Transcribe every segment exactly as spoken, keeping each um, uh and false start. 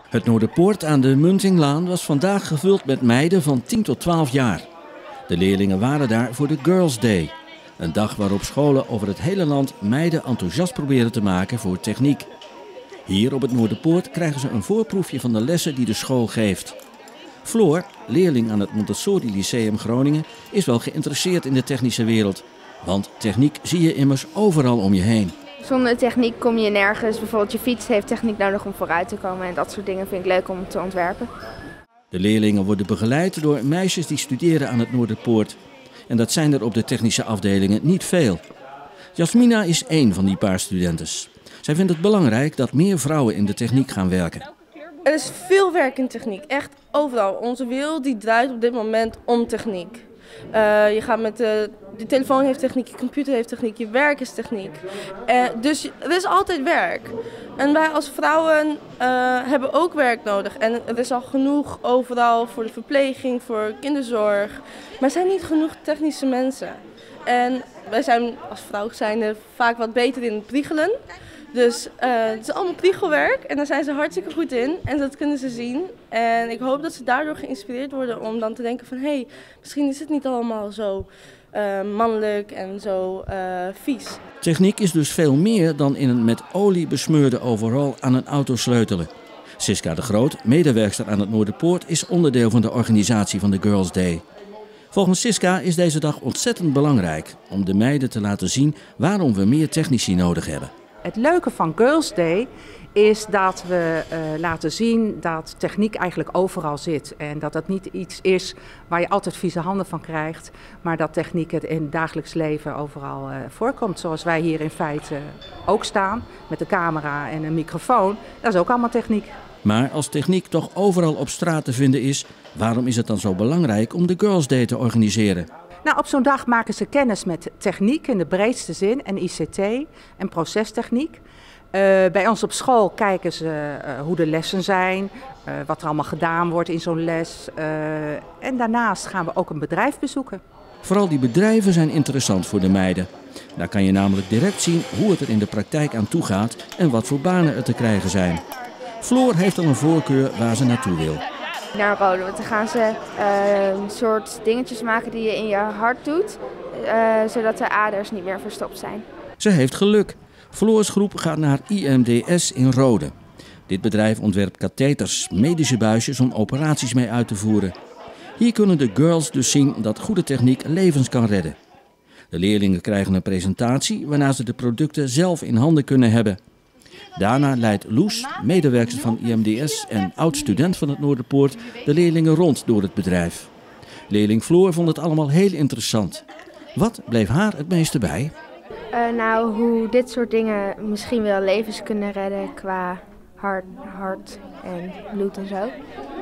Het Noorderpoort aan de Muntinglaan was vandaag gevuld met meiden van tien tot twaalf jaar. De leerlingen waren daar voor de Girls Day. Een dag waarop scholen over het hele land meiden enthousiast proberen te maken voor techniek. Hier op het Noorderpoort krijgen ze een voorproefje van de lessen die de school geeft. Floor, leerling aan het Montessori Lyceum Groningen, is wel geïnteresseerd in de technische wereld. Want techniek zie je immers overal om je heen. Zonder techniek kom je nergens. Bijvoorbeeld je fiets heeft techniek nodig om vooruit te komen. En dat soort dingen vind ik leuk om te ontwerpen. De leerlingen worden begeleid door meisjes die studeren aan het Noorderpoort. En dat zijn er op de technische afdelingen niet veel. Jasmina is één van die paar studentes. Zij vindt het belangrijk dat meer vrouwen in de techniek gaan werken. Er is veel werk in techniek, echt overal. Onze wereld die draait op dit moment om techniek. Uh, je gaat met de, de telefoon heeft techniek, je computer heeft techniek, je werk is techniek. Uh, dus er is altijd werk. En wij als vrouwen uh, hebben ook werk nodig. En er is al genoeg overal voor de verpleging, voor kinderzorg. Maar er zijn niet genoeg technische mensen. En wij zijn als vrouw zijnde vaak wat beter in het priegelen. Dus uh, het is allemaal priegelwerk en daar zijn ze hartstikke goed in en dat kunnen ze zien. En ik hoop dat ze daardoor geïnspireerd worden om dan te denken van hé, hey, misschien is het niet allemaal zo uh, mannelijk en zo uh, vies. Techniek is dus veel meer dan in een met olie besmeurde overal aan een auto sleutelen. Siska de Groot, medewerkster aan het Noorderpoort, is onderdeel van de organisatie van de Girls Day. Volgens Siska is deze dag ontzettend belangrijk om de meiden te laten zien waarom we meer technici nodig hebben. Het leuke van Girls Day is dat we uh, laten zien dat techniek eigenlijk overal zit. En dat dat niet iets is waar je altijd vieze handen van krijgt. Maar dat techniek het in het dagelijks leven overal uh, voorkomt. Zoals wij hier in feite ook staan met de camera en een microfoon. Dat is ook allemaal techniek. Maar als techniek toch overal op straat te vinden is, waarom is het dan zo belangrijk om de Girls Day te organiseren? Nou, op zo'n dag maken ze kennis met techniek in de breedste zin en I C T en procestechniek. Uh, bij ons op school kijken ze uh, hoe de lessen zijn, uh, wat er allemaal gedaan wordt in zo'n les. Uh, en daarnaast gaan we ook een bedrijf bezoeken. Vooral die bedrijven zijn interessant voor de meiden. Daar kan je namelijk direct zien hoe het er in de praktijk aan toe gaat en wat voor banen er te krijgen zijn. Floor heeft al een voorkeur waar ze naartoe wil. Naar Rode, want dan gaan ze uh, een soort dingetjes maken die je in je hart doet, uh, zodat de aders niet meer verstopt zijn. Ze heeft geluk. Floors groep gaat naar I M D S in Rode. Dit bedrijf ontwerpt katheters, medische buisjes om operaties mee uit te voeren. Hier kunnen de girls dus zien dat goede techniek levens kan redden. De leerlingen krijgen een presentatie waarna ze de producten zelf in handen kunnen hebben. Daarna leidt Loes, medewerker van I M D S en oud-student van het Noorderpoort, de leerlingen rond door het bedrijf. Leerling Floor vond het allemaal heel interessant. Wat bleef haar het meeste bij? Uh, nou, hoe dit soort dingen misschien wel levens kunnen redden qua hart, hart en bloed en zo.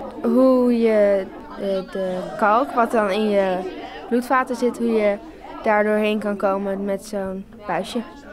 Hoe je de, de kalk, wat dan in je bloedvaten zit, hoe je daar doorheen kan komen met zo'n buisje.